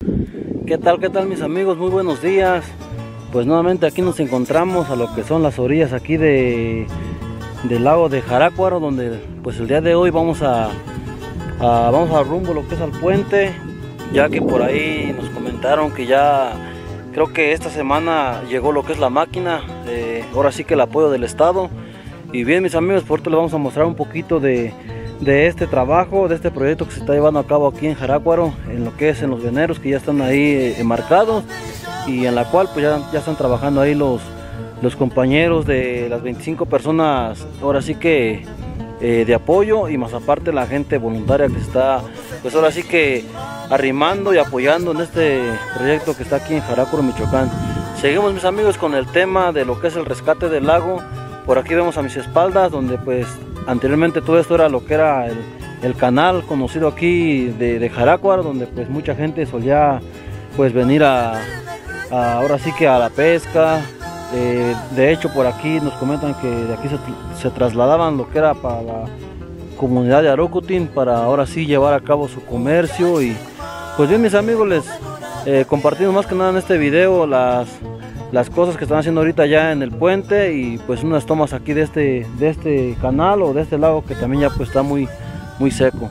¿Qué tal mis amigos? Muy buenos días. Pues nuevamente aquí nos encontramos a lo que son las orillas aquí del lago de Jarácuaro, donde pues el día de hoy vamos a rumbo lo que es al puente, ya que por ahí nos comentaron que ya creo que esta semana llegó lo que es la máquina, ahora sí que el apoyo del estado. Y bien mis amigos, por ahorita les vamos a mostrar un poquito de este trabajo, de este proyecto que se está llevando a cabo aquí en Jarácuaro, en lo que es en los veneros que ya están ahí marcados, y en la cual pues ya están trabajando ahí los compañeros de las 25 personas, ahora sí que de apoyo, y más aparte la gente voluntaria que está pues ahora sí que arrimando y apoyando en este proyecto que está aquí en Jarácuaro, Michoacán. Seguimos mis amigos con el tema de lo que es el rescate del lago. Por aquí vemos a mis espaldas donde pues anteriormente todo esto era lo que era el canal conocido aquí de Jarácuaro, donde pues mucha gente solía pues venir ahora sí que a la pesca. De hecho por aquí nos comentan que de aquí se trasladaban lo que era para la comunidad de Arocotín, para ahora sí llevar a cabo su comercio. Y pues bien mis amigos, les compartimos más que nada en este video las cosas que están haciendo ahorita ya en el puente, y pues unas tomas aquí de este canal o de este lago que también ya pues está muy seco.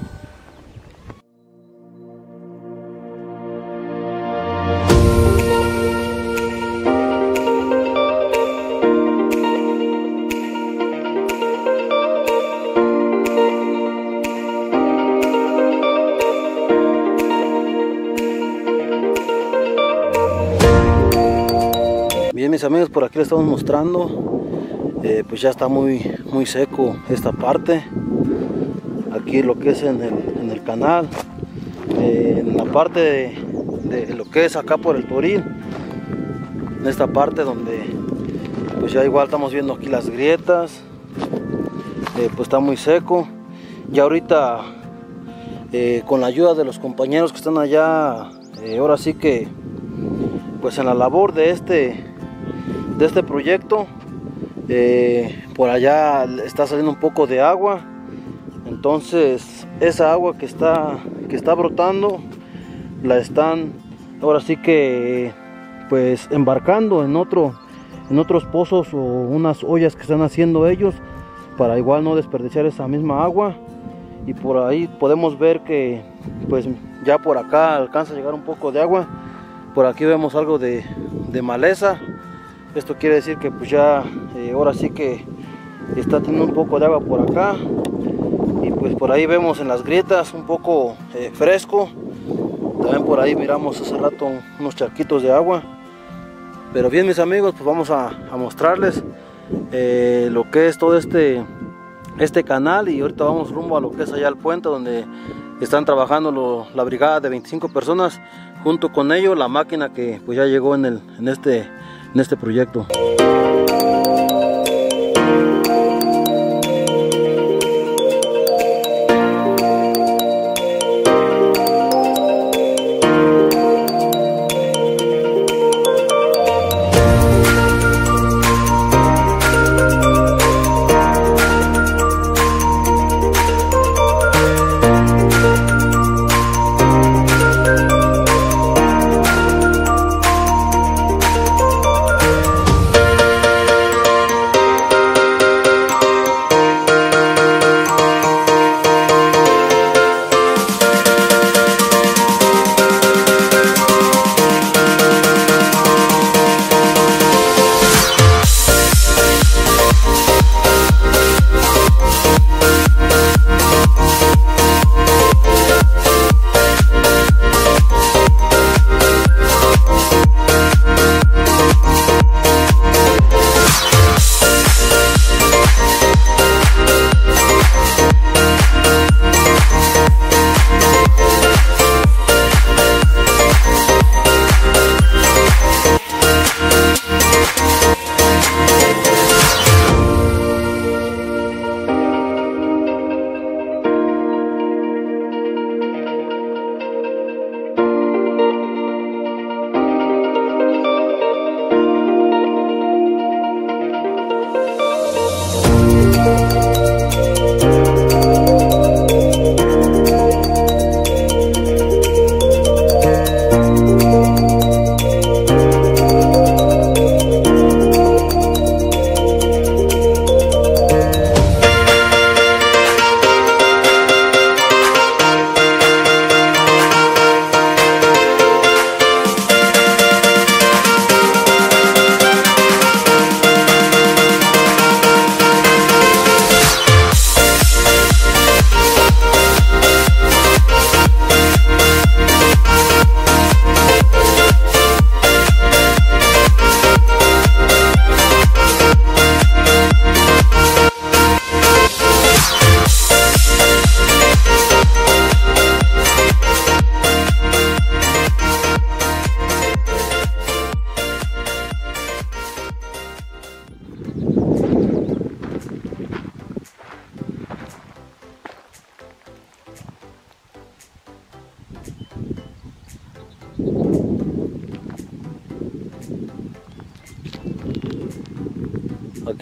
Bien mis amigos, por aquí les estamos mostrando, pues ya está muy seco esta parte, aquí lo que es en el canal, en la parte de lo que es acá por el Toril, en esta parte donde pues ya igual estamos viendo aquí las grietas, pues está muy seco. Ya ahorita con la ayuda de los compañeros que están allá, ahora sí que pues en la labor de este proyecto, por allá está saliendo un poco de agua. Entonces esa agua que está brotando la están ahora sí que pues embarcando en otros pozos o unas ollas que están haciendo ellos, para igual no desperdiciar esa misma agua. Y por ahí podemos ver que pues ya por acá alcanza a llegar un poco de agua. Por aquí vemos algo de maleza. Esto quiere decir que pues ya ahora sí que está teniendo un poco de agua por acá. Y pues por ahí vemos en las grietas un poco fresco. También por ahí miramos hace rato unos charquitos de agua. Pero bien mis amigos, pues vamos a mostrarles lo que es todo este canal. Y ahorita vamos rumbo a lo que es allá al puente, donde están trabajando la brigada de 25 personas. Junto con ellos la máquina que pues ya llegó en este proyecto.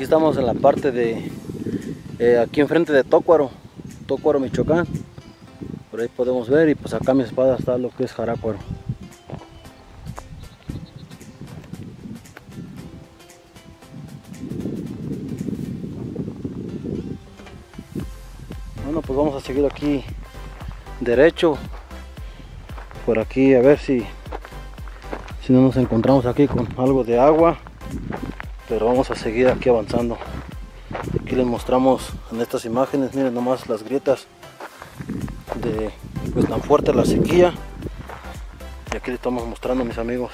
aquí estamos en la parte de aquí enfrente de Tócuaro, Michoacán. Por ahí podemos ver, y pues acá a mi espalda está lo que es Jarácuaro. Bueno, pues vamos a seguir aquí derecho, por aquí, a ver si no nos encontramos aquí con algo de agua, pero vamos a seguir aquí avanzando. Aquí les mostramos en estas imágenes, miren nomás las grietas de pues tan fuerte la sequía, y aquí les estamos mostrando, mis amigos.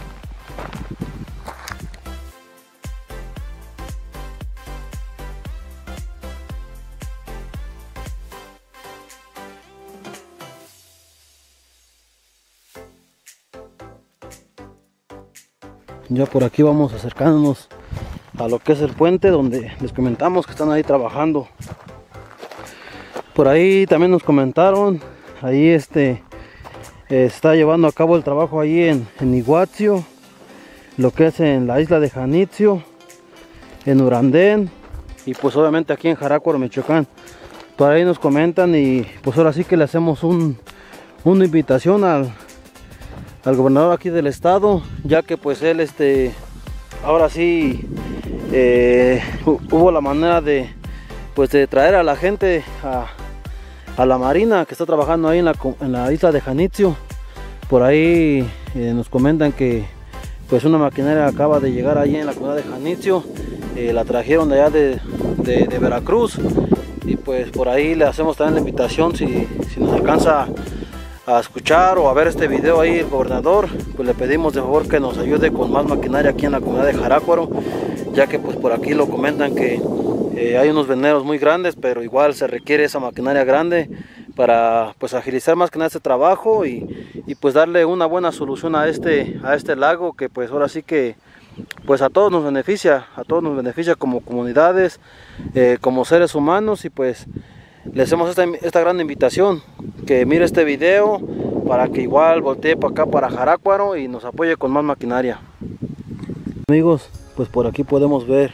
Ya por aquí vamos acercándonos a lo que es el puente, donde les comentamos que están ahí trabajando. Por ahí también nos comentaron, ahí está llevando a cabo el trabajo ahí en Iguazio, lo que es en la isla de Janitzio, en Urandén, y pues obviamente aquí en Jarácuaro, Michoacán. Por ahí nos comentan, y pues ahora sí que le hacemos una invitación al gobernador aquí del estado, ya que pues él ahora sí hubo la manera de traer a la gente a la marina que está trabajando ahí en la isla de Janitzio. Por ahí nos comentan que pues una maquinaria acaba de llegar ahí en la comunidad de Janitzio, la trajeron de allá de Veracruz, y pues por ahí le hacemos también la invitación, si nos alcanza a escuchar o a ver este video ahí el gobernador, pues le pedimos de favor que nos ayude con más maquinaria aquí en la comunidad de Jarácuaro, ya que pues por aquí lo comentan que hay unos veneros muy grandes, pero igual se requiere esa maquinaria grande para pues agilizar más que nada este trabajo, y pues darle una buena solución a este lago, que pues ahora sí que pues a todos nos beneficia como comunidades, como seres humanos. Y pues le hacemos esta gran invitación, que mire este video para que igual voltee para acá, para Jarácuaro, y nos apoye con más maquinaria. Amigos, pues por aquí podemos ver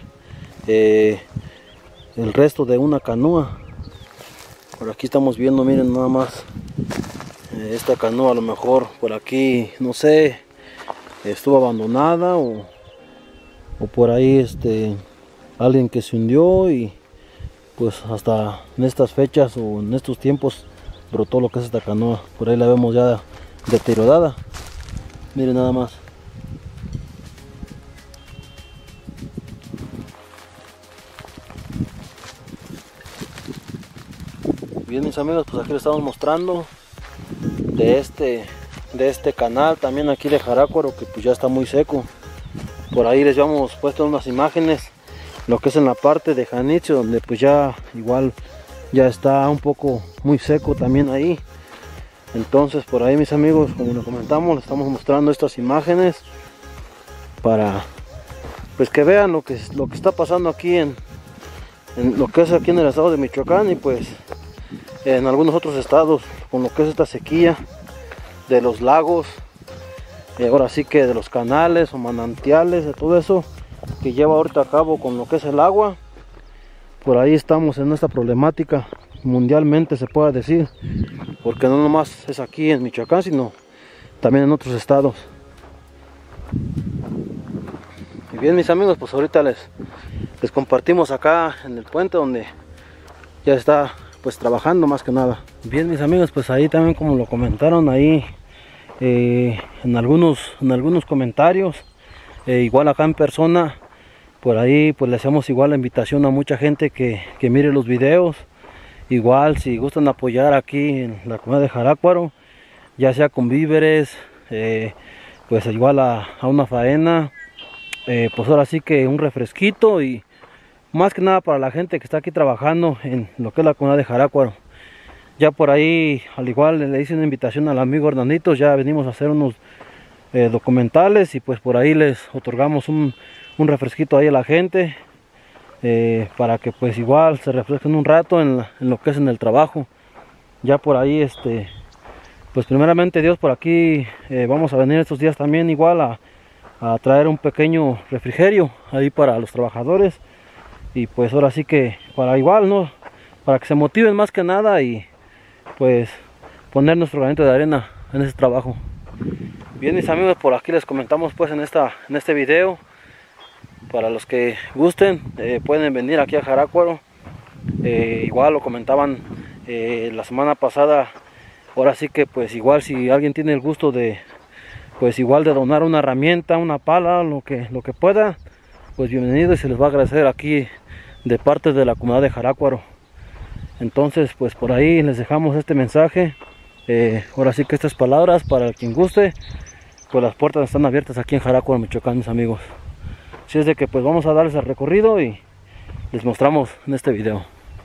el resto de una canoa. Por aquí estamos viendo, miren nada más, esta canoa a lo mejor por aquí, no sé, estuvo abandonada o por ahí alguien que se hundió, y pues hasta en estas fechas o en estos tiempos brotó lo que es esta canoa. Por ahí la vemos ya deteriorada, miren nada más. Bien, mis amigos, pues aquí les estamos mostrando de este canal también aquí de Jarácuaro, que pues ya está muy seco. Por ahí les habíamos puesto unas imágenes, lo que es en la parte de Janitzio, donde pues ya igual ya está un poco muy seco también ahí. Entonces por ahí, mis amigos, como lo comentamos, les estamos mostrando estas imágenes para pues que vean lo que está pasando aquí en lo que es aquí en el estado de Michoacán, y pues en algunos otros estados, con lo que es esta sequía de los lagos, ahora sí que de los canales o manantiales, de todo eso que lleva ahorita a cabo con lo que es el agua. Por ahí estamos en esta problemática mundialmente, se puede decir, porque no nomás es aquí en Michoacán, sino también en otros estados. Y bien, mis amigos, pues ahorita les compartimos acá en el puente, donde ya está pues trabajando más que nada. Bien, mis amigos, pues ahí también, como lo comentaron ahí en algunos comentarios, igual acá en persona, por ahí pues le hacemos igual la invitación a mucha gente que mire los videos. Igual si gustan apoyar aquí en la comunidad de Jarácuaro, ya sea con víveres, pues igual a una faena, pues ahora sí que un refresquito, y más que nada para la gente que está aquí trabajando en lo que es la comunidad de Jarácuaro. Ya por ahí, al igual le hice una invitación al amigo Hernanditos, ya venimos a hacer unos documentales, y pues por ahí les otorgamos un refresquito ahí a la gente, para que pues igual se refresquen un rato en lo que es en el trabajo. Ya por ahí pues primeramente Dios, por aquí vamos a venir estos días también igual a traer un pequeño refrigerio ahí para los trabajadores, y pues ahora sí que para igual, ¿no? Para que se motiven más que nada y pues poner nuestro granito de arena en ese trabajo. Bien, mis amigos, por aquí les comentamos pues en este video. Para los que gusten, pueden venir aquí a Jaracuaro. Igual lo comentaban la semana pasada. Ahora sí que pues igual si alguien tiene el gusto de pues igual de donar una herramienta, una pala, lo que pueda, pues bienvenido, y se les va a agradecer aquí de parte de la comunidad de Jaracuaro. Entonces pues por ahí les dejamos este mensaje. Ahora sí que estas palabras para quien guste, pues las puertas están abiertas aquí en Jaracuaro, Michoacán, mis amigos. Así es de que pues vamos a darles el recorrido y les mostramos en este video.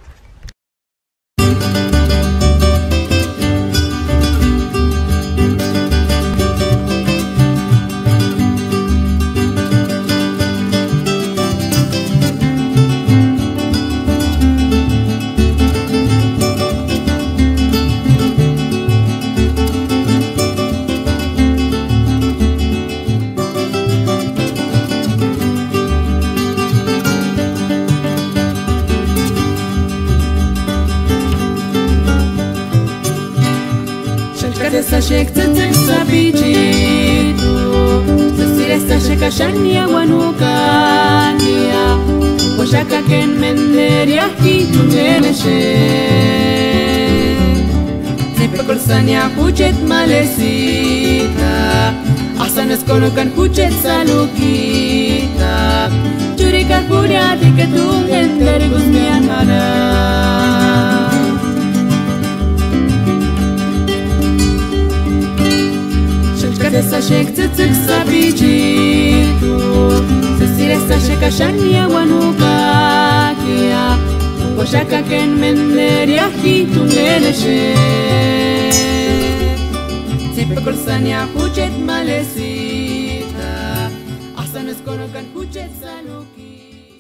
Sashek tzatzek sabichitu Sasiresta shekashania wanukania Washaka ken menderia hitu ngeneshe Zipekol sania huchet malesita Asan eskonokan huchet salukita Churikat puriati ketungen dari guzmian hana Sashek tzatzek sabichitu Sasiresta shekashania wanukakia Washaka ken menderia hitu ngeneshe Zipekol sania huchet malesita Asan eskonokan huchet saluki.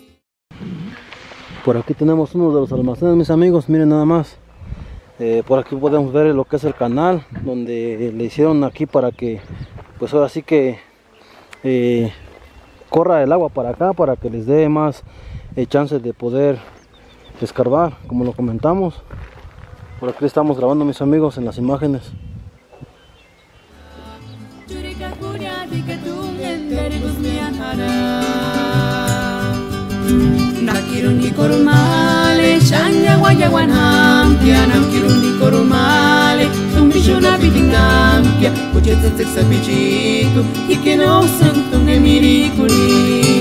Por aquí tenemos uno de los almacenes, mis amigos, miren nada más. Por aquí podemos ver lo que es el canal, donde le hicieron aquí para que, pues ahora sí que corra el agua para acá, para que les dé más chances de poder escarbar, como lo comentamos. Por aquí estamos grabando, mis amigos, en las imágenes. Nakiruni korumale, shanya wayawanhampia, nakiruni korumale, tumbishuna bitingampia, kuchetzek sabichitu, ikeno santunge mirikuni.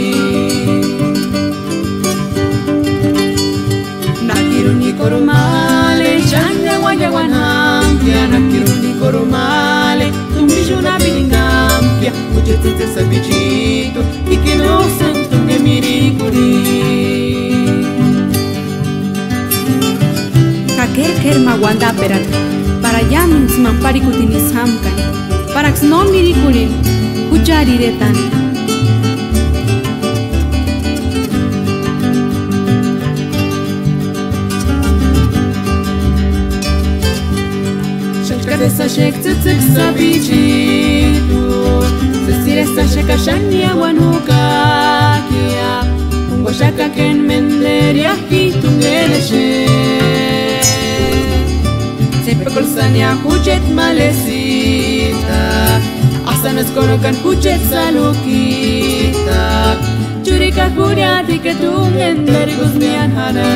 Nakiruni korumale, shanya wayawanhampia, nakiruni korumale, tumbishuna bitingampia, kuchetzek sabichitu, ikeno santunge mirikuni. Kerma wanda perak para yamin smampari kutinis hamkan para no mirikurin kuchari retan Shalkadesa shek tzatzek sabichitu Sasiresta shekashania wanukakia Washaka ken menderia hitu ngeneshe Zipekol sania huchet malesita Asan eskonokan huchet salukita Churikat puriati ketungen dari guzmian hana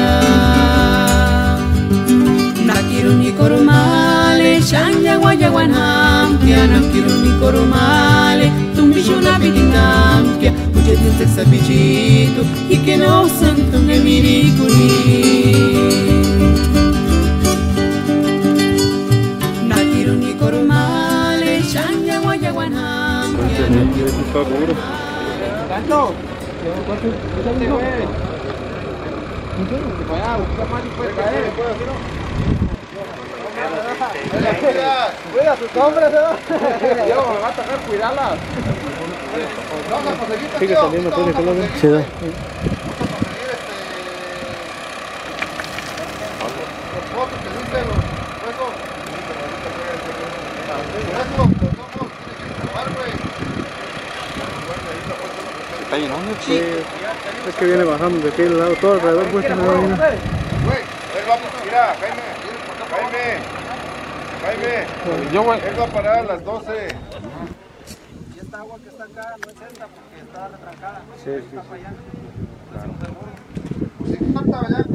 Nakiruni korumale shanya wayawanhampia Nakiruni korumale tumbishuna bitingampia Huchet intek sabichitu Ikeno santunge mirikuni ¿Tanto? ¿Cuánto? Vaya, busca más y puede caer. Cuida sus hombres, ¿no? Yo me va a tocar cuidarlas. Vamos a conseguir. Sigue saliendo, puede que lo vean. Sí, da. calle, ¿no? Sí. Es que viene bajando de aquel lado, todo alrededor, pues. Güey, vamos, mira, Jaime. Yo, güey. Él va a parar a las 12. Y esta agua que está acá no es esta porque está retrancada. Sí. Está para allá. Pues si falta allá,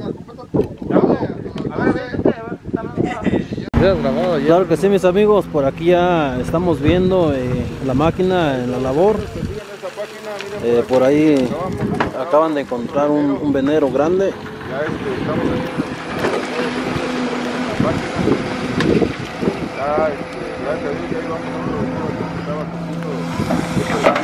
Claro que sí, mis amigos, por aquí ya estamos viendo la máquina en la labor. Por ahí acaban de encontrar un venero grande. Ya estamos aquí. Gracias a Dios, ahí vamos a estaba poquito.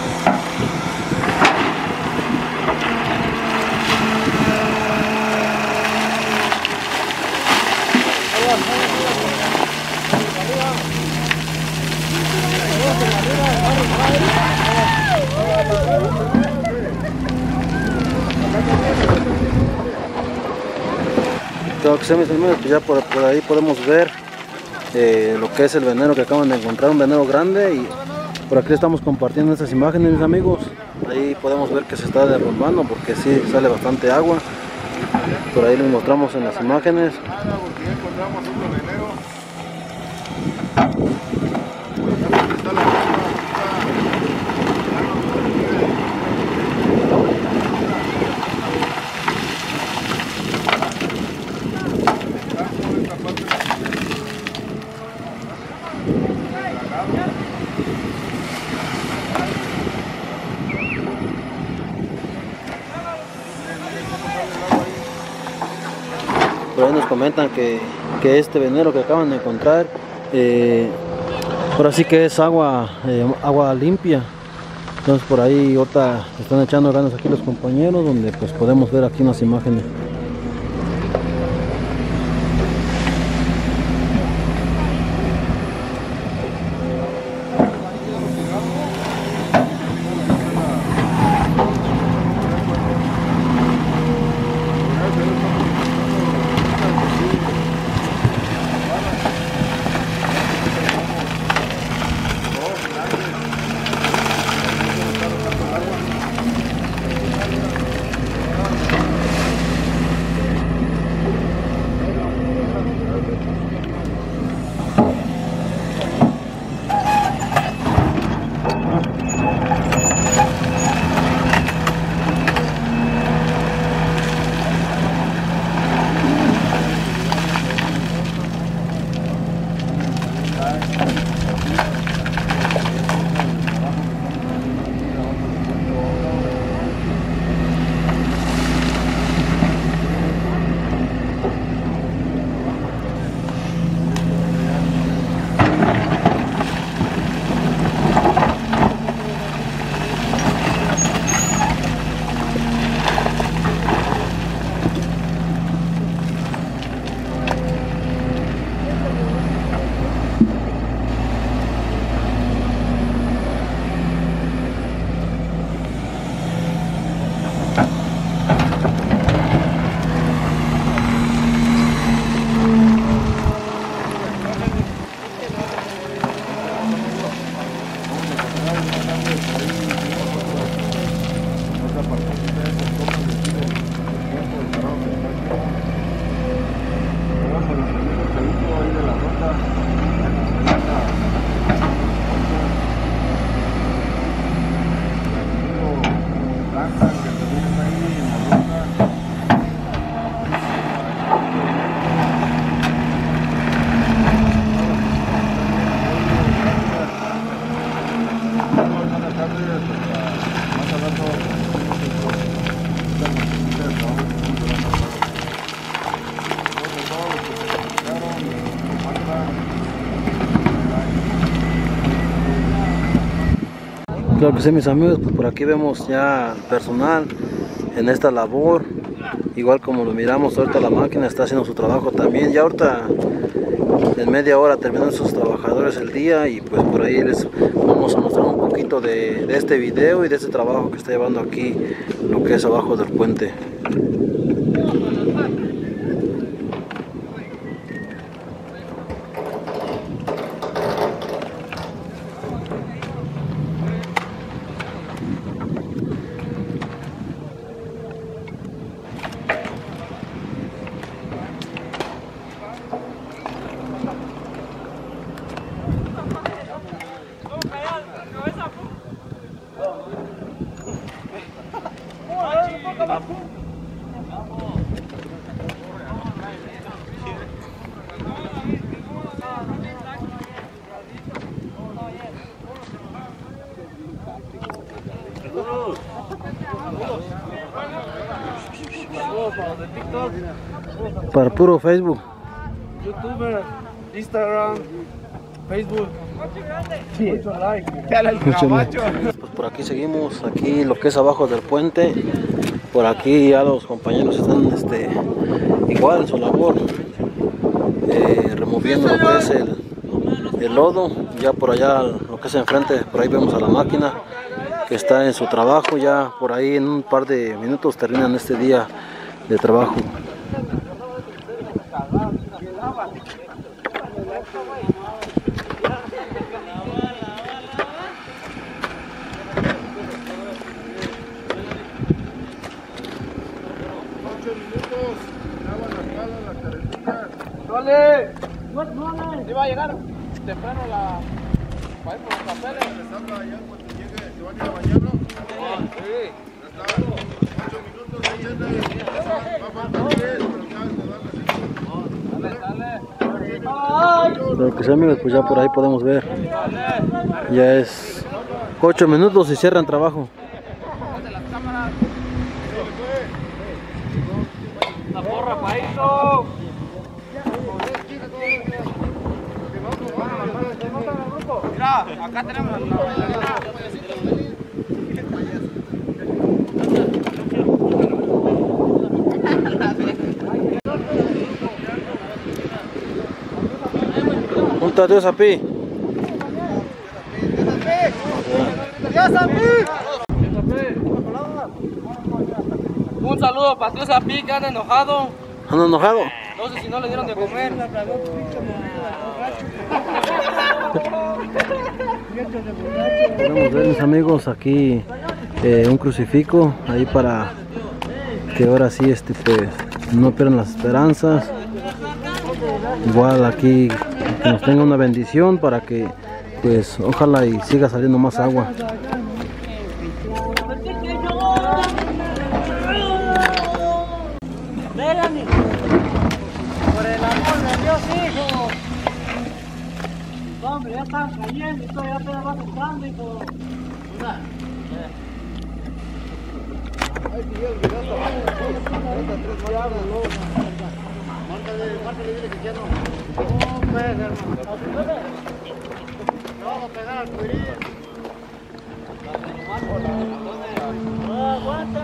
Claro que sí, mis amigos, pues ya por ahí podemos ver lo que es el veneno que acaban de encontrar, un veneno grande, y por aquí estamos compartiendo estas imágenes, mis amigos. Ahí podemos ver que se está derrumbando porque sí sale bastante agua. Por ahí les mostramos en las imágenes. Porque encontramos otro veneno. Por ahí nos comentan que este veneno que acaban de encontrar, ahora sí que es agua limpia. Entonces por ahí ahorita están echando ganas aquí los compañeros, donde pues podemos ver aquí unas imágenes. Claro que sí, mis amigos, pues por aquí vemos ya personal en esta labor, igual como lo miramos ahorita, la máquina está haciendo su trabajo también. Ya ahorita en media hora terminan sus trabajadores el día, y pues por ahí les vamos a mostrar un poquito de este video y de este trabajo que está llevando aquí, lo que es abajo del puente. Para puro Facebook. YouTuber, Instagram, Facebook. Mucho like. Pues por aquí seguimos, aquí lo que es abajo del puente. Por aquí ya los compañeros están igual en su labor, removiendo lo que es el lodo. Ya por allá, lo que es enfrente, por ahí vemos a la máquina que está en su trabajo. Ya por ahí en un par de minutos terminan este día de trabajo. ¡Vale! ¿Sí va a llegar temprano la... para ir por los papeles? Allá cuando llegue, ¿se van a ir a bañarlo? Sí. Ya está. 8 minutos, ahí anda. Va a faltar 10, pero ya se dan. Lo que sea, amigos, pues ya por ahí podemos ver. Ya es 8 minutos y cierran trabajo. La porra, paito. Mira, acá tenemos la bailarina. Junta Dios a pi. Un saludo para Tío Zapi, que anda enojado. ¿Anda enojado? No sé si no le dieron de comer. Podemos ver, mis amigos, aquí un crucifijo ahí para que ahora sí pues no pierdan las esperanzas. Igual aquí que nos tenga una bendición para que pues ojalá y siga saliendo más agua. Por el amor de Dios, hijo. Hombre, ya están cayendo y todo, ya te vas usando, hijo. Márcale, dile que ya no. No, pues, hermano. No vamos a pegar al cuirín. Aguanta,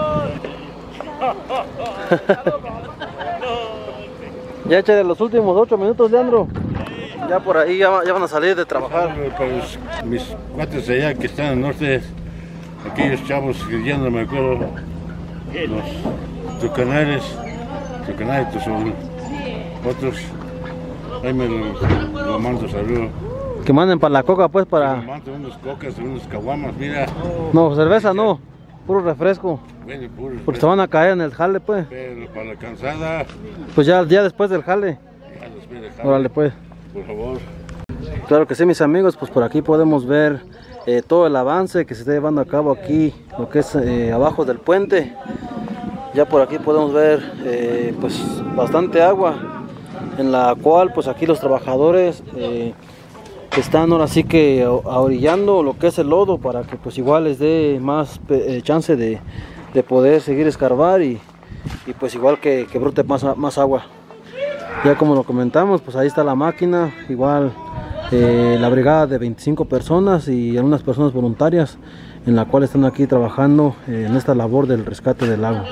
Ya échale los últimos 8 minutos, Leandro. Ya por ahí ya van a salir de trabajar. Para mis cuates allá que están al norte, aquellos chavos que ya no me acuerdo, los tucanales, tus son otros, ahí me lo mando saludo. Que manden para la coca, pues, Me para... mando unos cocas, unos caguamas, mira. No, cerveza no, puro refresco. Bueno, puro Porque se van a caer en el jale, pues. pero para la cansada, Pues ya después del jale. ya los voy a dejar, Órale, pues. por favor. Claro que sí, mis amigos, pues por aquí podemos ver todo el avance que se está llevando a cabo aquí, lo que es abajo del puente. Ya por aquí podemos ver pues bastante agua, en la cual pues aquí los trabajadores están ahora sí que ahorillando lo que es el lodo para que pues igual les dé más chance de poder seguir escarbar y pues igual que brote más agua. Ya como lo comentamos, pues ahí está la máquina, igual la brigada de 25 personas y algunas personas voluntarias en la cual están aquí trabajando en esta labor del rescate del lago.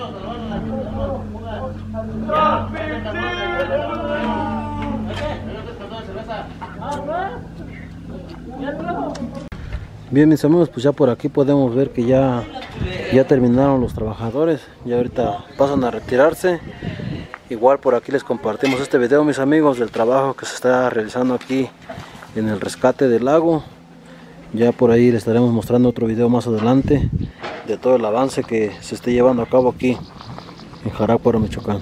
Bien, mis amigos, pues ya por aquí podemos ver que ya terminaron los trabajadores, ya ahorita pasan a retirarse. Igual por aquí les compartimos este video, mis amigos, del trabajo que se está realizando aquí en el rescate del lago. Ya por ahí les estaremos mostrando otro video más adelante de todo el avance que se esté llevando a cabo aquí en Jarácuaro, Michoacán.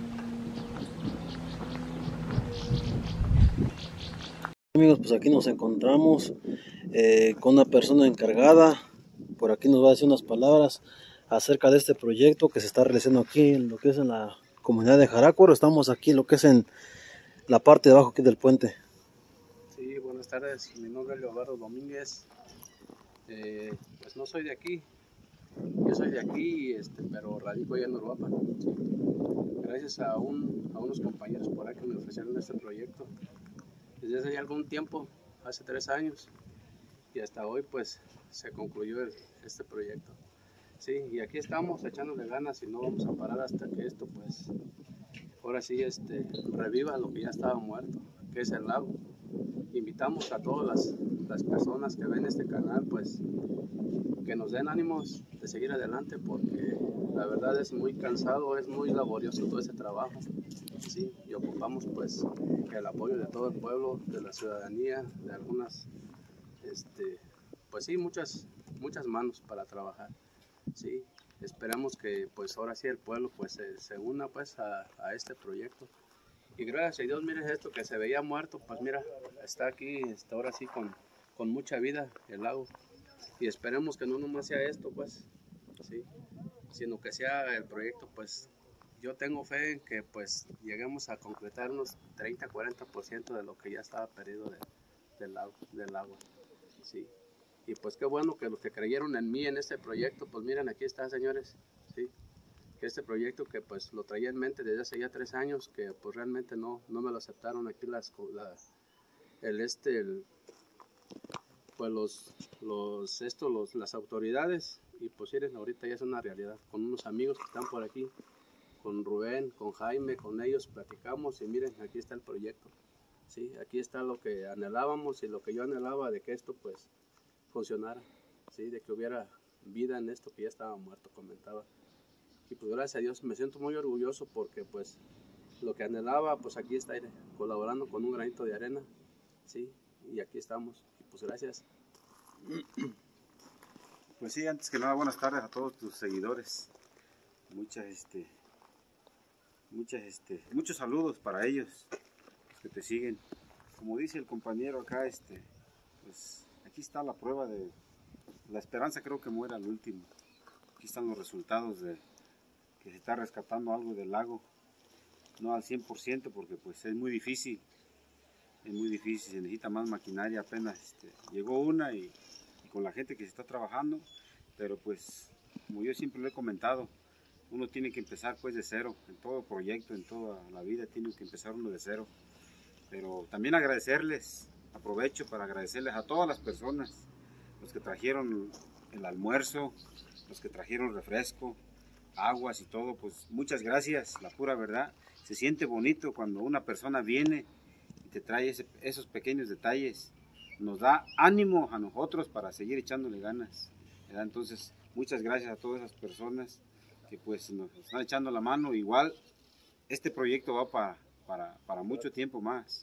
Amigos, pues aquí nos encontramos con una persona encargada. Por aquí nos va a decir unas palabras acerca de este proyecto que se está realizando aquí en lo que es en la comunidad de Jaracuaro. Estamos aquí en lo que es en la parte de abajo aquí del puente. Sí, buenas tardes. Mi nombre es Leobardo Domínguez. Pues no soy de aquí. Yo soy de aquí, pero radico allá en Uruapan. Sí. Gracias a unos compañeros por ahí que me ofrecieron este proyecto. Desde hace ya algún tiempo, hace 3 años, y hasta hoy pues se concluyó este proyecto. Sí, y aquí estamos echándole ganas y no vamos a parar hasta que esto pues ahora sí reviva lo que ya estaba muerto, que es el lago. Invitamos a todas las personas que ven este canal pues que nos den ánimos de seguir adelante, porque la verdad es muy cansado, es muy laborioso todo ese trabajo, sí, y ocupamos pues el apoyo de todo el pueblo, de la ciudadanía, de algunas, pues sí, muchas manos para trabajar, sí. Esperamos que pues ahora sí el pueblo pues se una pues a este proyecto, y gracias a Dios, miren esto que se veía muerto, pues mira, está aquí, ahora sí con mucha vida el lago. Y esperemos que no nomás sea esto, pues, sí, sino que sea el proyecto, pues, yo tengo fe en que, pues, lleguemos a concretar unos 30-40% de lo que ya estaba perdido del agua, sí. Y pues qué bueno que los que creyeron en mí en este proyecto, pues miren, aquí está, señores, sí, que este proyecto que, pues, lo traía en mente desde hace ya 3 años, que, pues, realmente no me lo aceptaron aquí pues las autoridades, y pues miren, ahorita ya es una realidad, con unos amigos que están por aquí, con Rubén, con Jaime, con ellos platicamos y miren, aquí está el proyecto, sí, aquí está lo que anhelábamos y lo que yo anhelaba de que esto pues funcionara, sí, de que hubiera vida en esto que ya estaba muerto, comentaba, y pues gracias a Dios me siento muy orgulloso porque pues lo que anhelaba pues aquí está, colaborando con un granito de arena, sí, y aquí estamos. Pues gracias. Pues sí, antes que nada, buenas tardes a todos tus seguidores. Muchos saludos para ellos, los que te siguen. Como dice el compañero acá, pues aquí está la prueba de la esperanza, creo que muere al último. Aquí están los resultados de que se está rescatando algo del lago. No al 100% porque pues es muy difícil. Es muy difícil, se necesita más maquinaria, apenas llegó una y con la gente que se está trabajando, pero pues como yo siempre lo he comentado, uno tiene que empezar pues de cero, en todo proyecto, en toda la vida tiene que empezar uno de cero, pero también agradecerles, aprovecho para agradecerles a todas las personas, los que trajeron el almuerzo, los que trajeron refresco, aguas y todo, pues muchas gracias, la pura verdad, se siente bonito cuando una persona viene te trae esos pequeños detalles, nos da ánimo a nosotros para seguir echándole ganas, ¿verdad? Entonces muchas gracias a todas esas personas que pues nos están echando la mano. Igual este proyecto va para mucho tiempo más.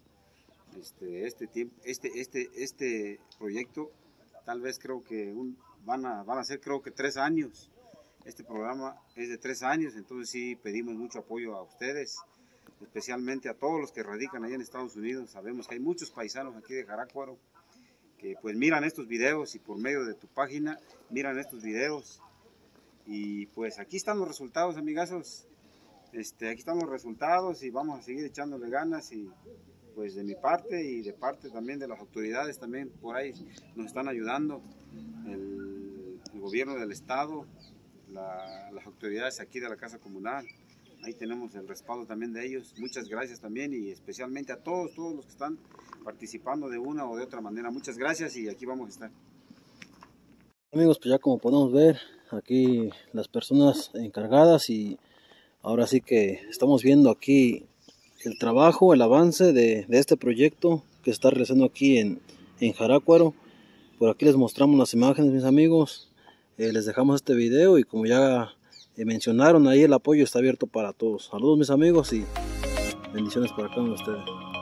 Este proyecto tal vez creo que van a ser creo que 3 años. Este programa es de 3 años, entonces sí pedimos mucho apoyo a ustedes, especialmente a todos los que radican allá en Estados Unidos. Sabemos que hay muchos paisanos aquí de Jaracuaro que pues miran estos videos y por medio de tu página miran estos videos y pues aquí están los resultados, amigazos. Aquí están los resultados y vamos a seguir echándole ganas, y pues de mi parte y de parte también de las autoridades también por ahí nos están ayudando, el gobierno del estado, las autoridades aquí de la Casa Comunal. Ahí tenemos el respaldo también de ellos. Muchas gracias también, y especialmente a todos los que están participando de una o de otra manera. Muchas gracias y aquí vamos a estar. Amigos, pues ya como podemos ver, aquí las personas encargadas, y ahora sí que estamos viendo aquí el trabajo, el avance de este proyecto que se está realizando aquí en Jaracuaro. Por aquí les mostramos las imágenes, mis amigos. Les dejamos este video y como ya mencionaron, ahí el apoyo está abierto para todos. Saludos mis amigos y bendiciones para cada uno de ustedes.